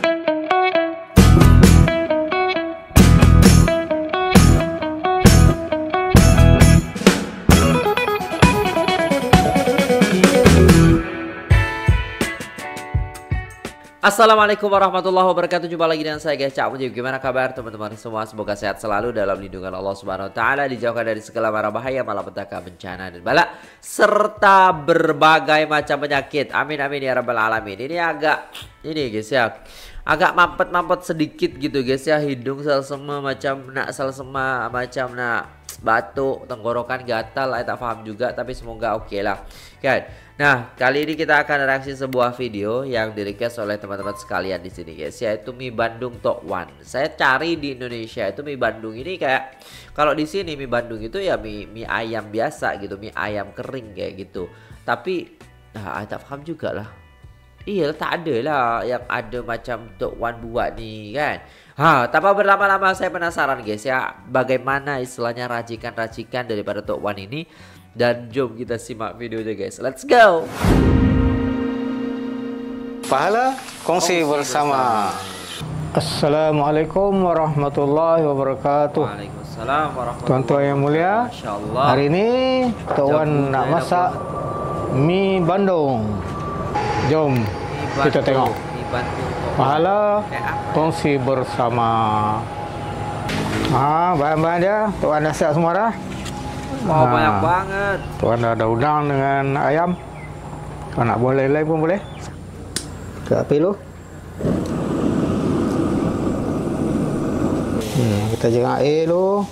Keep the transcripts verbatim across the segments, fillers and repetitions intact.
Assalamualaikum warahmatullahi wabarakatuh. Jumpa lagi dengan saya guys, Cak Mujib. Gimana kabar teman-teman semua? Semoga sehat selalu dalam lindungan Allah Subhanahu wa taala, dijauhkan dari segala mara bahaya, malapetaka, bencana dan bala serta berbagai macam penyakit. Amin amin ya rabbal alamin. Ini agak ini guys ya. Agak mampet-mampet sedikit gitu guys ya, hidung selsema macam nak selsema macam nak batuk, tenggorokan gatal, saya tak paham juga, tapi semoga oke okay lah kan. Nah, kali ini kita akan reaksi sebuah video yang di-request oleh teman-teman sekalian di sini guys, yaitu mie Bandung Top One. Saya cari di Indonesia itu mie Bandung ini kayak, kalau di sini mie Bandung itu ya mie, mie ayam biasa gitu, mie ayam kering kayak gitu. Tapi nah, saya tak paham juga lah. Iya, tak ada lah yang ada macam Top One buat nih kan. Ha, tanpa berlama-lama saya penasaran guys ya, bagaimana istilahnya racikan-racikan daripada Top One ini. Dan jom kita simak videonya guys. Let's go. Pahala kongsi bersama. Assalamualaikum warahmatullahi wabarakatuh. Waalaikumsalam warahmatullahi wabarakatuh. Tuan-tuan yang mulia, hari ini Tok Wan nak masak mie Bandung. Jom kita tengok. Pahala kongsi bersama. Ha, bahan-bahan dia Tok Wan dah siap semua dah. Wow, ha, banyak banget. Tuan ada udang dengan ayam. Kalau nak boleh lain pun boleh. Ke api dulu. Hmm, kita jengak air dulu.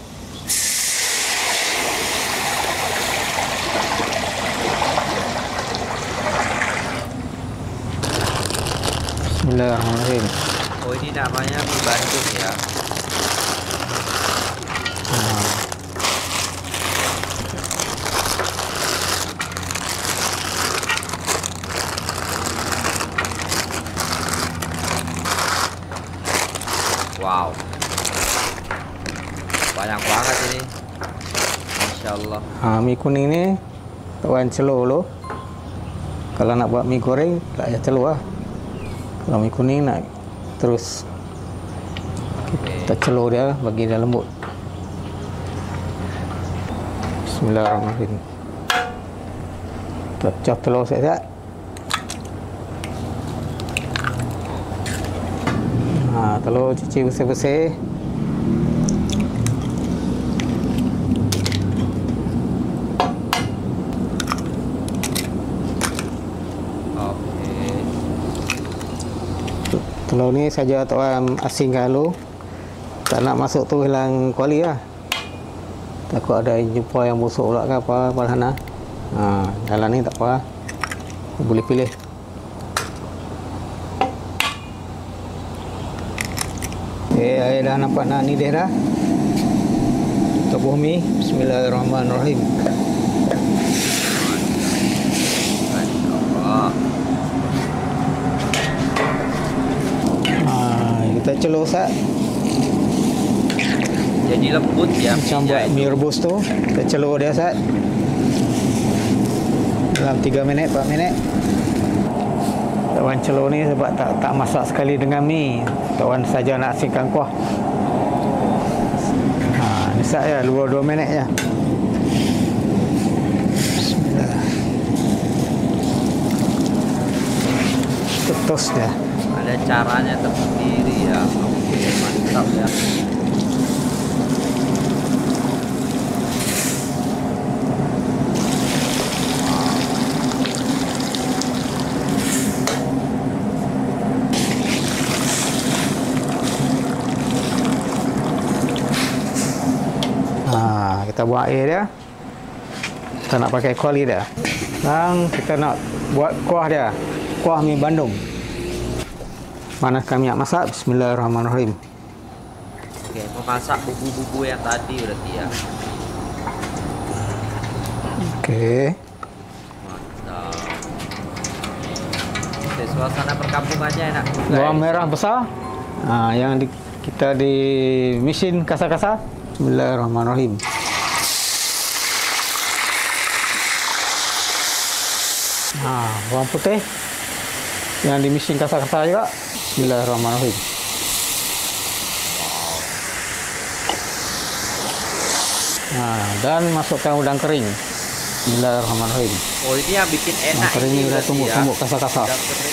Bismillahirrahmanirrahim. Oh, ini namanya mie Bandung ya. Hmm. Wow, banyak banget ini, Masya Allah. Ha, mie kuning ni Tok Wan celur dulu. Kalau nak buat mie goreng tak payah celur lah. Kalau mie kuning nak terus kita celur dia bagi dia lembut. Bismillahirrahmanirrahim. Pecah telur siap-siap. Ha, telur cuci bersih-bersih. Okey. Telur ni saja Tok Wan asingkan dulu. Tak nak masuk tu hilang kuali lah. Takut ada jumpa yang busuk pula ke apa balhana. Ha, dalam ni tak apa. Boleh pilih. Okay, air dah nampak nak ni dia dah. Tubuh mie. Bismillahirrahmanirrahim. Ha, kita celur sat. Jadi lembut ya. Macam buat mie rebus tu. Kita celur dia sat. Dalam tiga minit, empat minit. Tok Wan celur ni sebab tak tak masak sekali dengan mie. Tok Wan saja nak asingkan kuah. Ha, ni sat ya, dua dua minit je. Bismillah. Ketus dia. Ada caranya tersendiri ya. Oke, mantap ya. Kita buat air dia. Kita nak pakai kuali dia. Dan kita nak buat kuah dia. Kuah mie Bandung. Panaskan minyak masak. Bismillahirrahmanirrahim. Oke, memasak bumbu-bumbu yang tadi berarti ya. Oke. Mantap. Oke, suasana perkampungannya enak juga. Bawang ya. merah besar. Nah, yang di, kita di mesin kasar-kasar. Bismillahirrahmanirrahim. Nah, bawang putih. yang di mesin kasar-kasar juga. Bismillahirrahmanirrahim. Nah, dan masukkan udang kering. Bismillahirrahmanirrahim. Oh, ini yang bikin enak. Udang kering ini kita tumbuk-tumbuk kasar-kasar.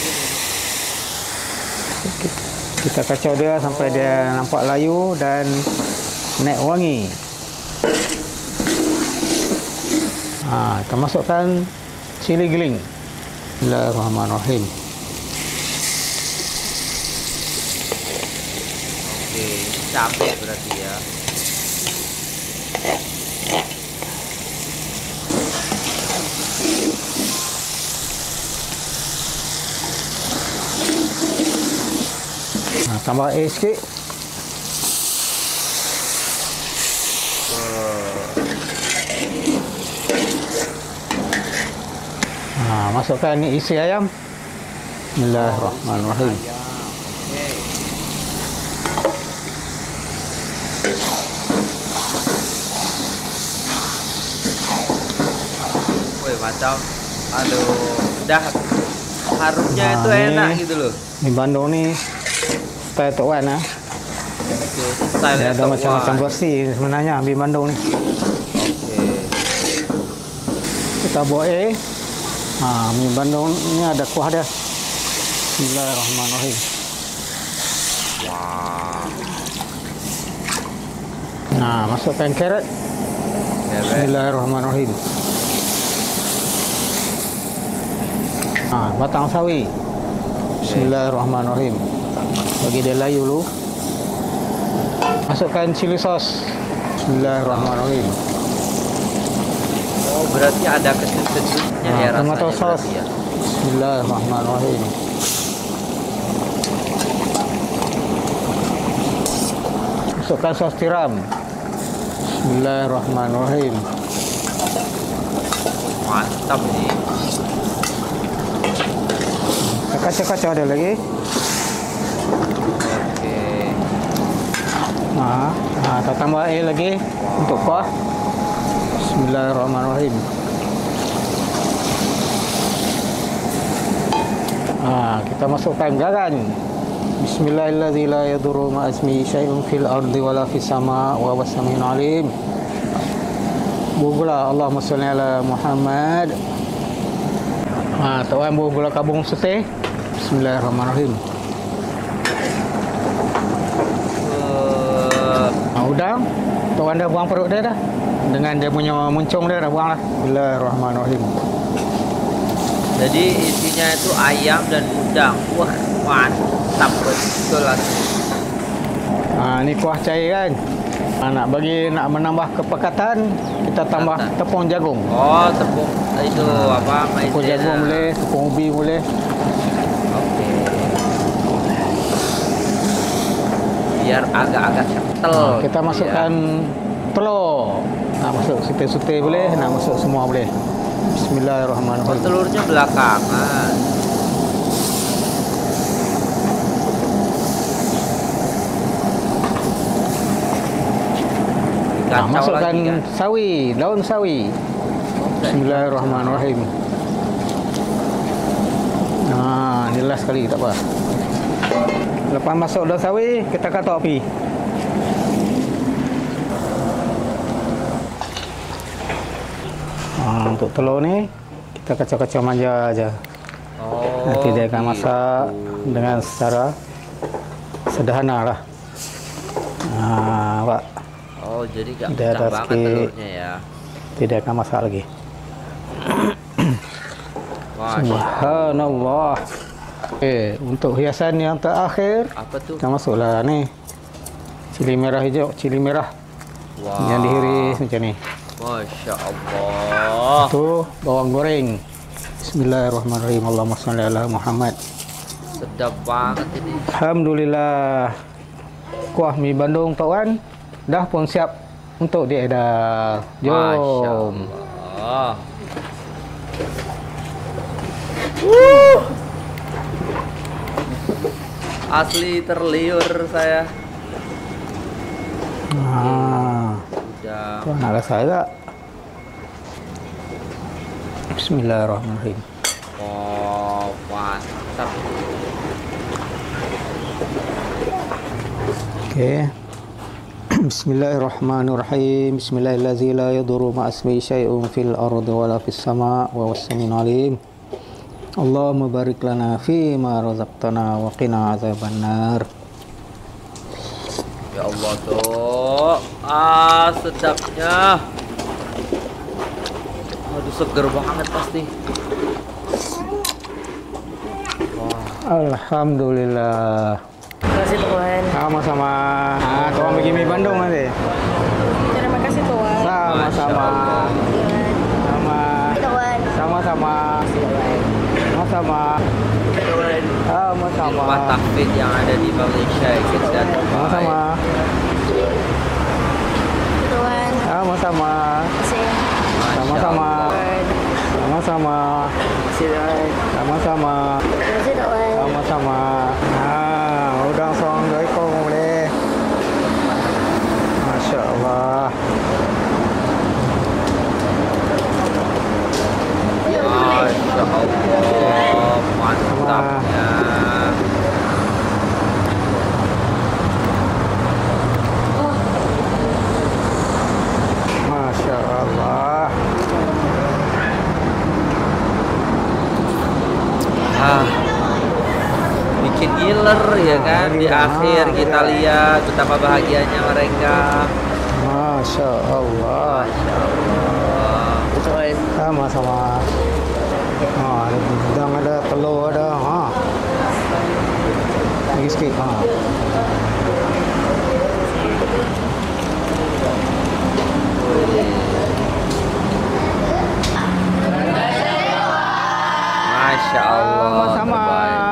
Kita kacau dia sampai oh. dia nampak layu dan naik wangi. Ha, kita masukkan cili giling. Bismillahirrahmanirrahim. Oke, cabai berarti ya. Nah, tambah air sikit. Nah, masukkan ni isi ayam. Bismillahirrahmanirrahim. Woi, macam aduh, dah harumnya nah, itu enak ni, gitu loh. Di Bandung ni style Tok Wan ah. Okay, style ada macam-macam versi sebenarnya di Bandung ni. Okey. Kita buat air. Ha, mi Bandung ni ada kuah dia. Bismillahirrahmanirrahim. Wah. Nah, masukkan carrot. Bismillahirrahmanirrahim. Ha, batang sawi. Bismillahirrahmanirrahim. Bagi dia layu dulu. Masukkan chili sauce. Bismillahirrahmanirrahim. Oh, berarti ada kecut-kecutnya Nah, ya rasanya. tomato sauce. Ya. Bismillahirrahmanirrahim. Masukkan saus tiram. Bismillahirrahmanirrahim. Mantap nih. Kacau-kacau ada lagi. Oke. Nah, nah, kita tambah air lagi untuk kuah. Bismillahirrahmanirrahim. Nah, kita masukkan garam. Bismillahirrahmanirrahim. La yadurru ma ismihi syai'un fil ardi wala fis sama' wa huwas samiul alim. Gula, Allahumma shalli ala Muhammad. Ah, tuan buah gula kabung setih. Bismillahirrahmanirrahim. Uh, Nah, udang, tuan dah buang perut dia dah. Dengan dia punya muncung dia dah buang lah. Bismillahirrahmanirrahim. Jadi isinya itu ayam dan udang. Wah, mantap betul lah. Ah, ni kuah cair kan. Ah, nak bagi nak menambah kepekatan, kita tambah Tata. tepung jagung. Oh, tepung itu ah, apa? Tepung maizena. jagung boleh, tepung ubi boleh. Oke. Biar agak-agak kental. Ah, kita masukkan ya. telur. Nak masuk sutih-sutih oh. boleh, nak masuk semua boleh. Bismillahirrahmanirrahim. Oh, telurnya belakangan. Nah, masukkan lagi, kan? sawi, daun sawi. Bismillahirrahmanirrahim. Nah, ni last sekali, tak apa. Lepas masuk daun sawi, kita katuk api. Nah, untuk telur ni, kita kacau-kacau manja aja. Oh, nanti dia akan gitu. masak dengan secara sederhana lah. Nah, Pak. Oh, jadi gak dia pecah banget telurnya ya. Tidak akan masak lagi. Subhanallah. Okay, untuk hiasan yang terakhir, apa tuh? kita masuklah ni cili merah hijau, cili merah. Wow. Yang dihiris macam ni. Masya Allah. Itu bawang goreng. Bismillahirrahmanirrahim. Allahumma shalli ala Muhammad. Sedap banget ini. Alhamdulillah. Kuah mi Bandung Tok Wan dah pun siap untuk diedar. Jom. Masya Uh. Asli terliur saya. Nah, udah. Tuan nak rasa tak? Bismillahirrahmanirrahim. Oh, mantap. Oke. Bismillahirrahmanirrahim. Bismillahirrahmanirrahim. La yadurru ma'asmi syai'un fil ardi wala fis sama' wa wassamin alim. Allahumma barik lana fi ma razaqtana wa qina azabannar. Ya Allah tuh. Ah, sedapnya. Aduh, seger banget pasti. Alhamdulillah. Terima kasih Tuhan. Sama-sama. Ah, tuang bikin mie Bandung nanti. Terima kasih Tuhan. Sama-sama. Sama. Tuhan. Sama-sama. Sama-sama. Sama-sama. Rumah tahfidz yang ada di Malaysia ya guys dan Sama-sama. Tuhan. Sama-sama. Sama-sama. Sama-sama. Sama-sama. Terima kasih Tuhan. Sama-sama. Nah, udang song dari kau boleh. Masya Allah. Masya Allah, mantapnya. Masya Allah. Ah, bikin giler ya kan. Di akhir kita lihat betapa bahagianya mereka. Masya Allah. Masya Allah. Sama-sama. Ah, ada udang, ada telur, ada. Ha. Lagi sikit. Ha. Masya Allah. Sama-sama.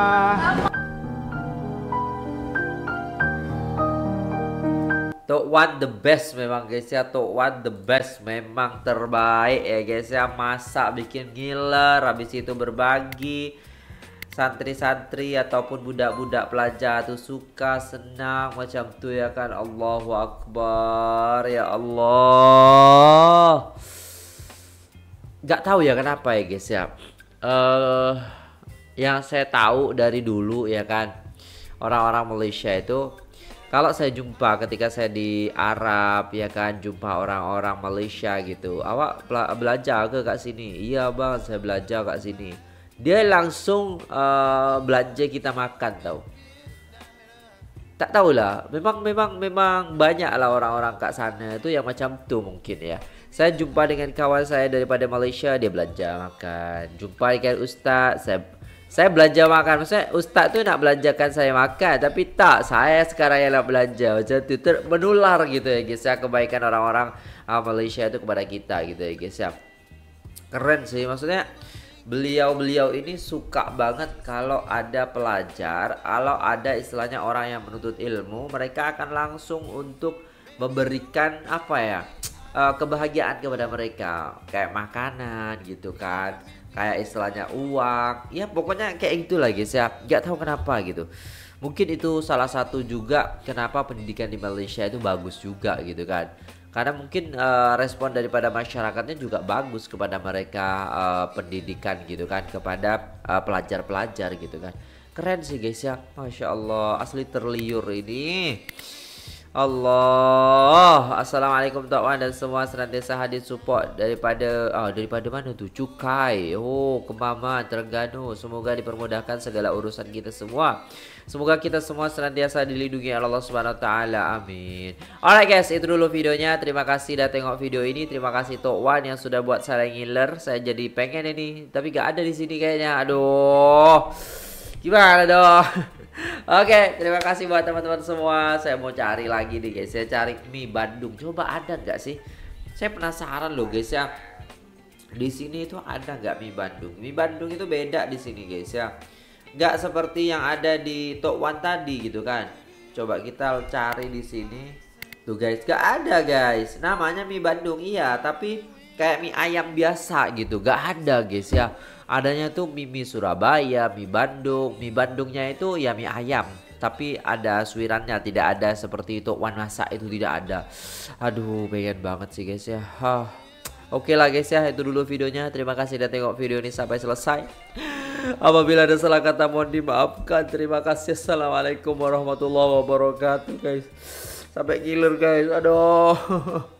Tok Wan the best memang guys ya. Tok Wan the best memang terbaik ya guys ya. Masak bikin ngiler, habis itu berbagi. Santri-santri ataupun budak-budak pelajar tuh suka, senang macam tuh ya kan. Allahu Akbar ya Allah. Gak tahu ya kenapa ya guys ya. Uh, yang saya tahu dari dulu ya kan, orang-orang Malaysia itu kalau saya jumpa ketika saya di Arab ya kan, jumpa orang-orang Malaysia gitu, awak belajar ke kat sini? Iya bang, saya belajar kat sini. Dia langsung uh, belanja kita makan tau. Tak tahulah, memang memang memang banyak lah orang-orang kat sana itu yang macam tuh mungkin ya. Saya jumpa dengan kawan saya daripada Malaysia, dia belanja makan. Jumpa dengan ustaz, saya saya belanja makan. Maksudnya ustaz tuh nak belanjakan saya makan, tapi tak, saya sekarang yang nak belanja. Macam tu ter menular gitu ya guys ya, kebaikan orang-orang uh, Malaysia itu kepada kita gitu ya guys ya. Keren sih, maksudnya beliau-beliau ini suka banget kalau ada pelajar, kalau ada istilahnya orang yang menuntut ilmu, mereka akan langsung untuk memberikan apa ya, uh, kebahagiaan kepada mereka, kayak makanan gitu kan, kayak istilahnya uang, ya pokoknya kayak itulah guys ya. Gak tahu kenapa gitu. Mungkin itu salah satu juga kenapa pendidikan di Malaysia itu bagus juga gitu kan. Karena mungkin uh, respon daripada masyarakatnya juga bagus kepada mereka, uh, pendidikan gitu kan, kepada pelajar-pelajar uh, gitu kan. Keren sih guys ya, Masya Allah, asli terliur ini. Allah. Assalamualaikum Tok Wan dan semua senantiasa hadir support daripada oh, daripada mana tuh? Cukai. Oh, Kemaman, Terengganu. Semoga dipermudahkan segala urusan kita semua. Semoga kita semua senantiasa dilindungi Allah Subhanahu wa taala. Amin. Alright guys, itu dulu videonya. Terima kasih udah tengok video ini. Terima kasih Tok Wan yang sudah buat saya ngiler. Saya jadi pengen ini, tapi gak ada di sini kayaknya. Aduh. Gimana dong? Oke, terima kasih buat teman-teman semua. Saya mau cari lagi nih guys. Saya cari mie Bandung. Coba ada nggak sih? Saya penasaran loh guys ya. Di sini itu ada nggak mie Bandung? Mie Bandung itu beda di sini guys ya. Nggak seperti yang ada di Tok Wan tadi gitu kan. Coba kita cari di sini. Tuh guys, nggak ada guys. Namanya mie Bandung iya, tapi kayak mie ayam biasa gitu. Nggak ada guys ya. Adanya tuh mie, mie Surabaya, mie Bandung. Mie Bandungnya itu ya mie ayam, tapi ada suirannya, tidak ada seperti itu Wan masak itu, tidak ada. Aduh, pengen banget sih guys ya. Huh. Oke lah guys ya, itu dulu videonya. Terima kasih udah tengok video ini sampai selesai. Apabila ada salah kata mohon dimaafkan. Terima kasih. Assalamualaikum warahmatullahi wabarakatuh guys. Sampai ngiler guys. Aduh.